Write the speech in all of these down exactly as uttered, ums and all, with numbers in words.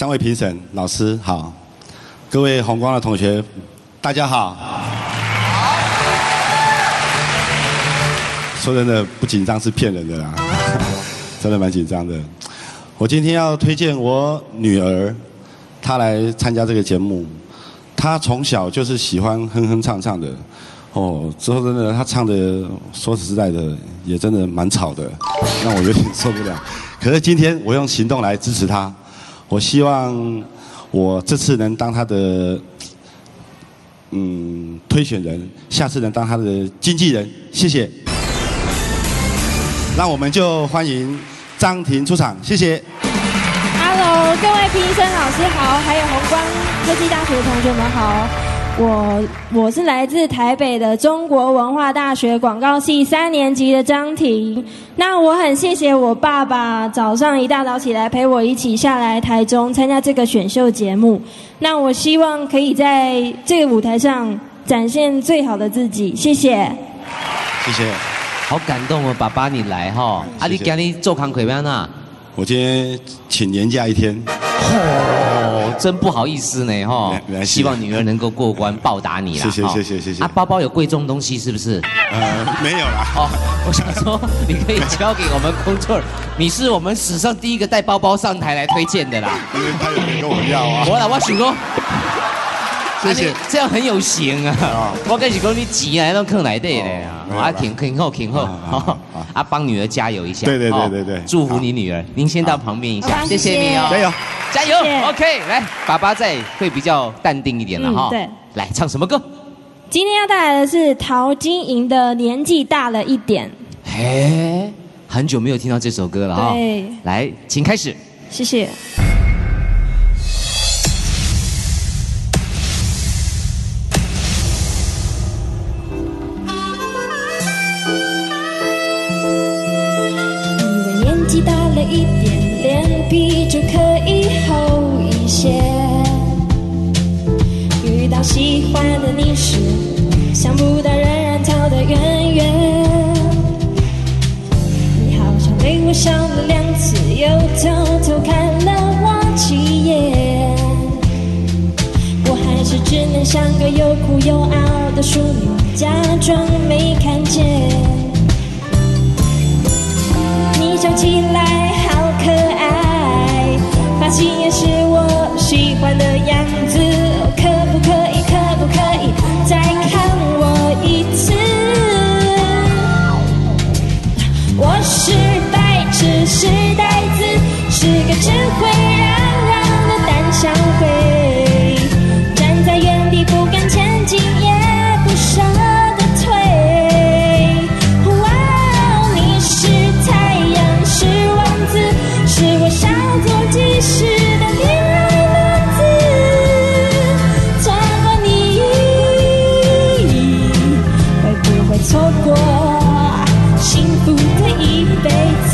三位评审老师好，各位红光的同学，大家好。说真的，不紧张是骗人的啦，真的蛮紧张的。我今天要推荐我女儿，她来参加这个节目。她从小就是喜欢哼哼唱唱的，哦，之后真的她唱的，说实在的，也真的蛮吵的，让我有点受不了。可是今天我用行动来支持她，我希望我这次能当她的嗯推选人，下次能当她的经纪人，谢谢。那我们就欢迎张婷出场，谢谢。 Hello， 各位评审老师好，还有红光科技大学的同学们好。我我是来自台北的中国文化大学广告系三年级的张婷。那我很谢谢我爸爸早上一大早起来陪我一起下来台中参加这个选秀节目。那我希望可以在这个舞台上展现最好的自己，谢谢。 谢谢。 好感动哦，爸爸你来哈，啊你今天做康亏咩呐？ 我今天请年假一天。 哦，真不好意思呢哈。希望女儿能够过关报答你啦。 谢谢谢谢谢谢。 啊，包包有贵重东西是不是？ 呃，没有啦。 哦，我想说你可以交给我们工作人员，你是我们史上第一个带包包上台来推荐的啦。 因为他有人跟我要啊。 我啦，我想说。 谢谢， 这样很有型啊！我跟你讲，你挤来都坑来对嘞啊！啊，挺挺后挺后，啊，帮女儿加油一下！ 对对对对对， 祝福你女儿。您先到旁边一下，谢谢你哦， 加油加油 ！OK， 来，爸爸在会比较淡定一点了哈。 对， 来唱什么歌？ 今天要带来的是陶晶莹的《年纪大了一点》。 嘿，很久没有听到这首歌了哈。 对， 来，请开始。 谢谢。大了一点，脸皮就可以厚一些。遇到喜欢的你时，想不到仍然逃得远远。你好像对我笑了两次，又偷偷看了我几眼。我还是只能像个又哭又傲的淑女，假装没看见。你笑起来好可爱，发型也是我喜欢的样子，可不可以可不可以再看我一次？我是白痴是呆子，是个只会嚷嚷的胆小鬼，站在原地不敢前进也不舍得退。是王子，是我稍纵即逝的恋爱轮子，错过你会不会错过幸福的一辈子？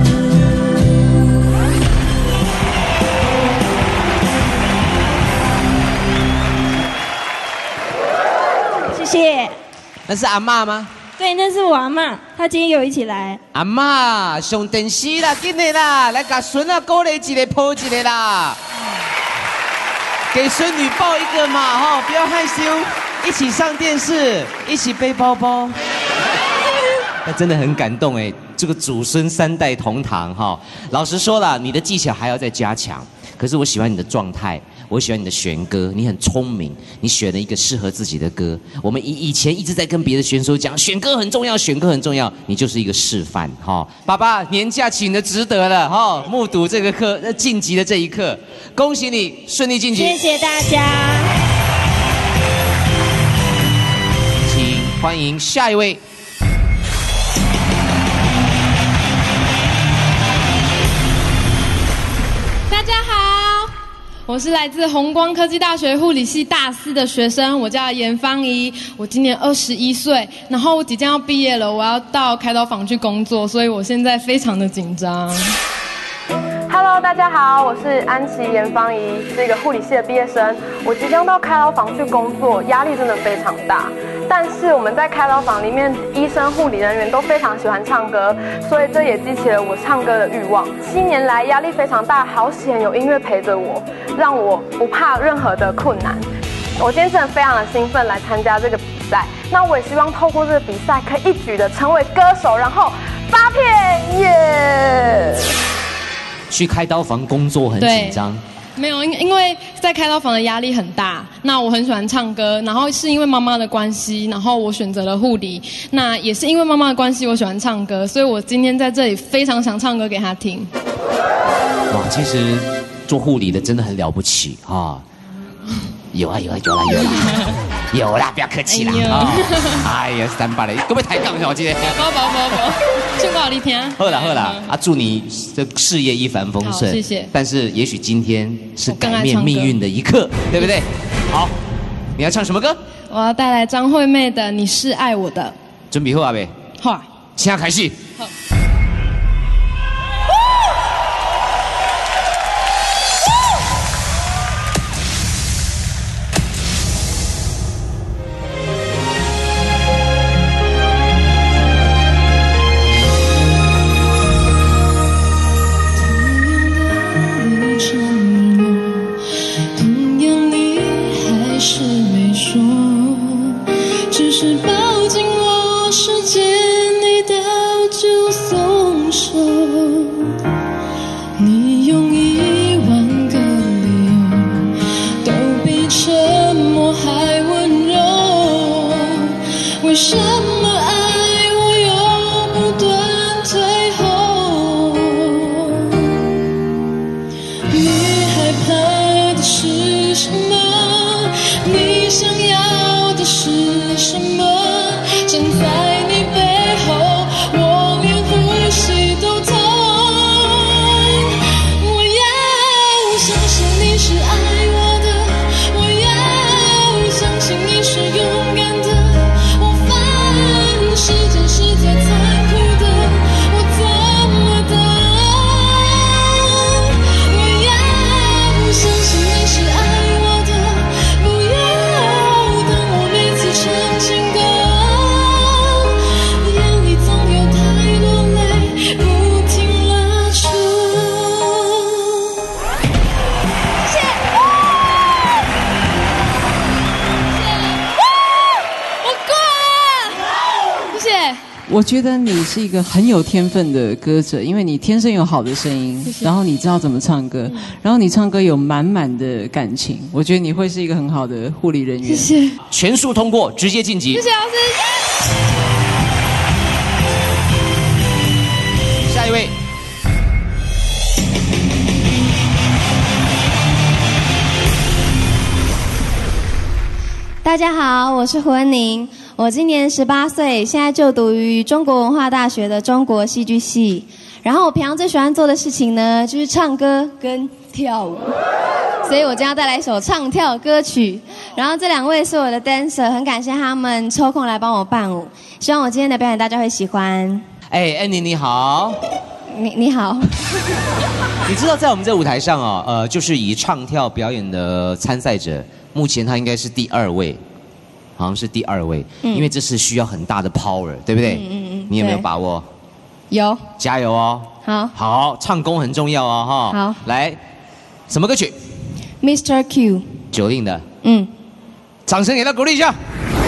谢谢。 那是阿嬷吗？ 对，那是我阿嬷，她今天有一起来。 阿嬷上电视啦，紧的啦，来给孙啊鼓励一个，抱一个啦，给孙女抱一个嘛，哈，不要害羞，一起上电视，一起背包包。那真的很感动哎，这个祖孙三代同堂哈。老实说了，你的技巧还要再加强，可是我喜欢你的状态。我喜欢你的选歌，你很聪明，你选了一个适合自己的歌。我们以以前一直在跟别的选手讲，选歌很重要，选歌很重要，你就是一个示范哈。爸爸年假请的值得了哈，目睹这个课晋级的这一刻，恭喜你顺利晋级。 谢谢大家。 请欢迎下一位。 大家好。我是来自弘光科技大学护理系大四的学生，我叫严芳怡，我今年二十一岁，然后我即将要毕业了，我要到开刀房去工作，所以我现在非常的紧张。 Hello， 大家好，我是安琪严芳怡，是一个护理系的毕业生。我即将到开刀房去工作，压力真的非常大， 但是我们在开刀房里面，医生、护理人员都非常喜欢唱歌，所以这也激起了我唱歌的欲望。七年来压力非常大，好险有音乐陪着我，让我不怕任何的困难。我今天真的非常的兴奋来参加这个比赛，那我也希望透过这个比赛可以一举的成为歌手，然后发片耶！ 去开刀房工作很紧张。 没有，因因为在开刀房的压力很大。那我很喜欢唱歌，然后是因为妈妈的关系，然后我选择了护理。那也是因为妈妈的关系，我喜欢唱歌，所以我今天在这里非常想唱歌给她听。 哇，其实做护理的真的很了不起啊！有啊有啊有啦有啦有啦，不要客气啦啊！哎呀，三八嘞，各位抬杠一下，我记得。 不不不不，劝告你听。 好啦好啦，啊，祝你这事业一帆风顺。 谢谢。 但是也许今天是改变命运的一刻，对不对？好，你要唱什么歌？ 我要带来张惠妹的《你是爱我的》。 准备好啊没？ 好。 现在开始。好。 我觉得你是一个很有天分的歌者，因为你天生有好的声音，谢谢，然后你知道怎么唱歌，嗯，然后你唱歌有满满的感情，我觉得你会是一个很好的护理人员。 谢谢， 全数通过，直接晋级。 谢谢老师。 下一位。 大家好，我是胡恩宁。我今年十八岁，现在就读于中国文化大学的中国戏剧系。然后我平常最喜欢做的事情呢，就是唱歌跟跳舞。所以我将要带来一首唱跳歌曲。然后这两位是我的 dancer， 很感谢他们抽空来帮我伴舞。希望我今天的表演大家会喜欢。 哎，恩宁你好。 你你好。 你知道在我们这舞台上哦，呃，就是以唱跳表演的参赛者，目前他应该是第二位。好像是第二位，嗯，因为这是需要很大的 power， 对不对？嗯嗯嗯。你有没有把握？ 有。 加油哦！ 好。 好，唱功很重要哦，哈。 好。 来，什么歌曲 ？Mister Q。 九令的。 嗯。 掌声给他鼓励一下。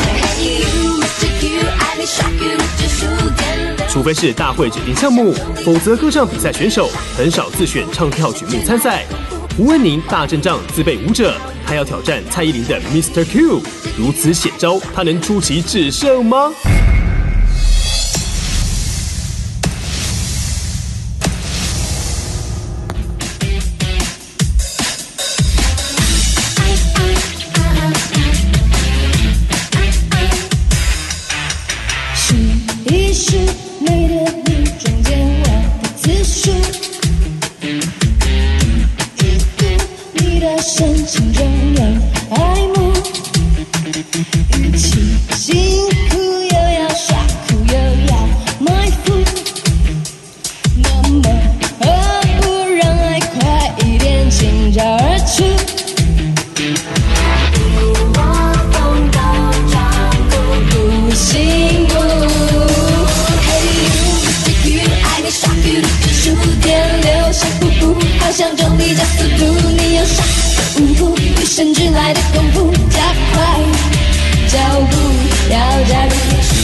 除非是大会指定项目，否则歌唱比赛选手很少自选唱跳曲目参赛。吴恩宁大阵仗自备舞者，他要挑战蔡依林的 Mister Q， 如此险招，他能出奇制胜吗？ 数一数美的你中间我的次数。深情中有爱慕，与其辛苦又要耍酷又要埋伏，那么何不让爱快一点倾巢而出？我风刀长路。 辛苦，与生俱来的功夫，加快脚步，要加入天使。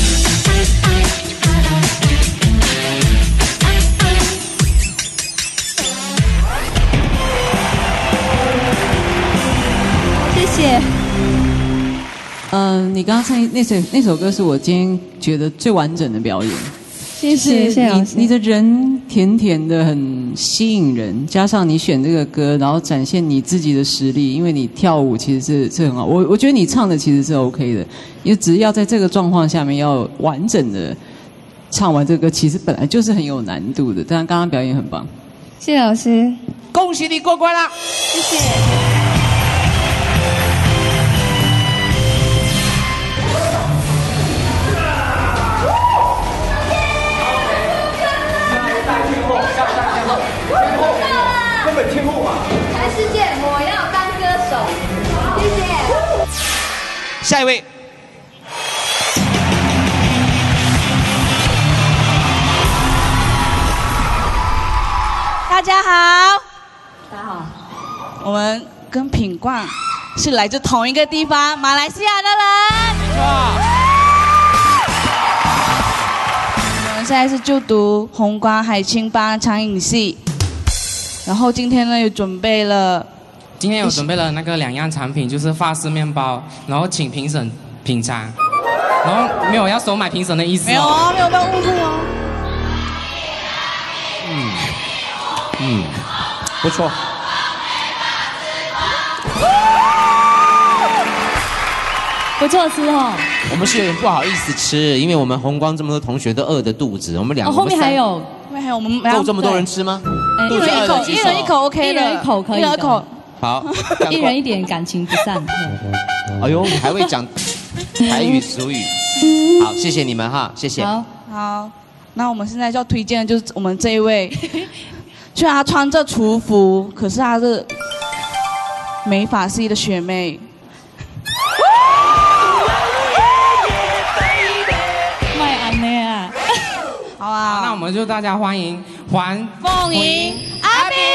谢谢。 嗯、呃，你刚刚唱那首那首歌是我今天觉得最完整的表演。 谢谢，谢谢老师。 你你的人甜甜的，很吸引人，加上你选这个歌，然后展现你自己的实力，因为你跳舞其实是是很好。我我觉得你唱的其实是 OK 的，因为只是要在这个状况下面要完整的唱完这个歌，其实本来就是很有难度的。但刚刚表演很棒， 谢谢老师， 恭喜你过关了， 谢谢。 根本天后嘛！ 全世界，我要当歌手。谢谢。 下一位。 大家好，大家好。我们跟品冠是来自同一个地方，马来西亚的人。 没错。 我们现在是就读红光海青帮长影系。然后今天呢，有准备了， 今天有准备了那个两样产品，就是法式面包，然后请评审品尝，然后没有要收买评审的意思、哦。 没有啊，没有被误会哦。 嗯嗯，不错。 不错吃哦。 我们是有点不好意思吃，因为我们红光这么多同学都饿着肚子，我们两个、 哦、后面还有， 后面还有我们够这么多人吃吗？ 一人一口，一人一口 OK 的， 一人一口可以的， 一人一口。 好， 一人一点，感情不散。 哎呦，你还会讲台语俗语，好，谢谢你们哈，谢谢。 好，好，那我们现在就要推荐的就是我们这一位，虽然她穿着厨服，可是她是美发系的学妹。 卖安内啊！ 好啊， 那我们就大家欢迎黄凤莹、阿比。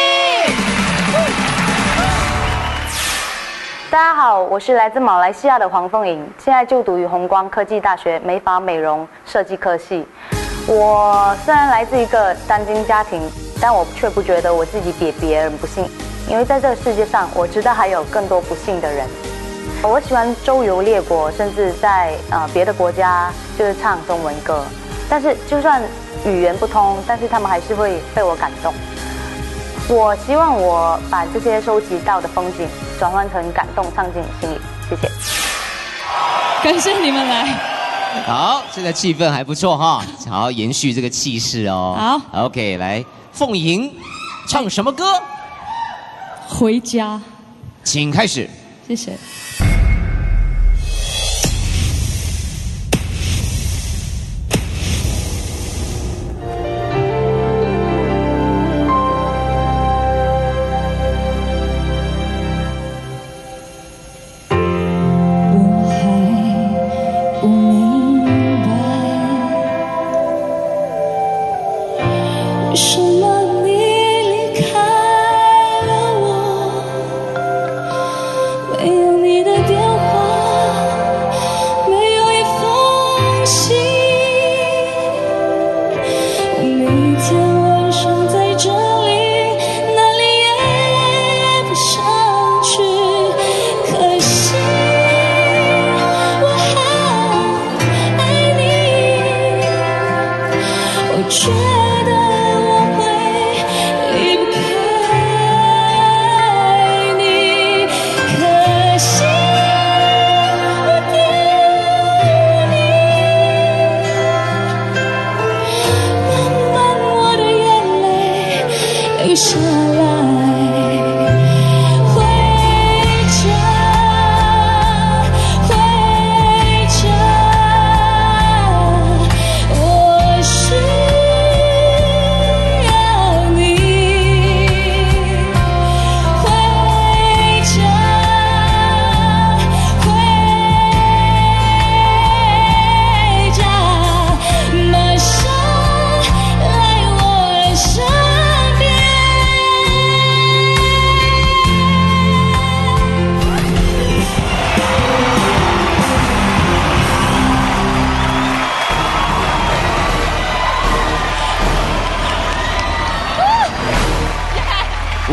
大家好，我是来自马来西亚的黄凤莹，现在就读于弘光科技大学美发美容设计科系。我虽然来自一个单亲家庭，但我却不觉得我自己比别人不幸，因为在这个世界上，我知道还有更多不幸的人。我喜欢周游列国，甚至在呃别的国家就是唱中文歌，但是就算语言不通，但是他们还是会被我感动。我希望我把这些收集到的风景转换成感动，唱进心里。谢谢。 感谢你们来。 好，现在气氛还不错哈，好延续这个气势哦。 好 ，OK， 来，凤莹唱什么歌？ 回家。 请开始。 谢谢。 没有你的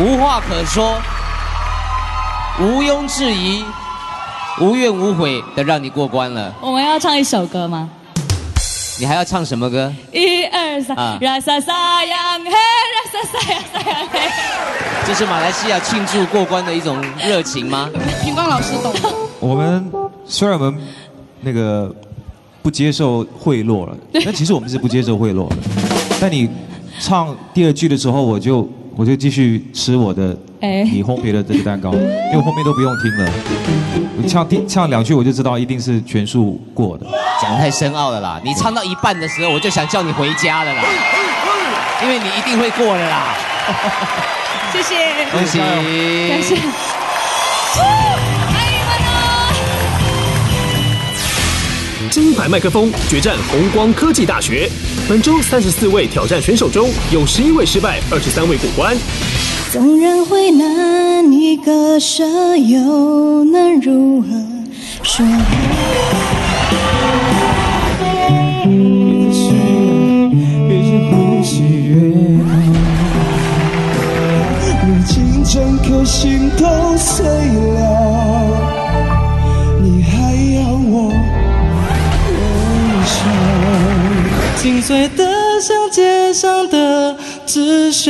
无话可说，毋庸置疑，无怨无悔的让你过关了。 我们要唱一首歌吗？ 你还要唱什么歌？ 一二三，拉萨萨扬嘿，拉萨萨扬萨扬嘿。 这是马来西亚庆祝过关的一种热情吗？ 平光老师懂。 我们虽然我们那个不接受贿赂了，但其实我们是不接受贿赂的。但你唱第二句的时候，我就我就继续吃我的你烘焙的这个蛋糕，因为我后面都不用听了。我唱第唱两句我就知道一定是全数过的。 讲太深奥了啦！你唱到一半的时候，我就想叫你回家了啦，因为你一定会过的啦。 谢谢， 恭喜， 感谢。 金牌麦克风决战弘光科技大学，本周三十四位挑战选手中，有十一位失败，二十三位过关。 纵然会难以割舍，又能如何说？ 越是呼吸越难，如今整颗心都碎了，你还要我微笑？心碎的像街上的纸屑。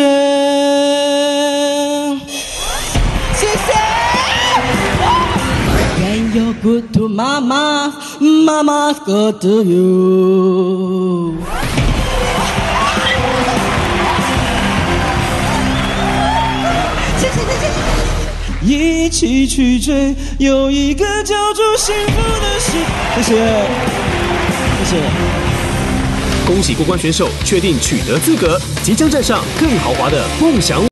谢谢。When you good to mama, mama good to you。 谢谢谢谢。一起去追，有一个叫做幸福的事。谢谢，谢谢。 恭喜过关选手确定取得资格，即将站上更豪华的梦想。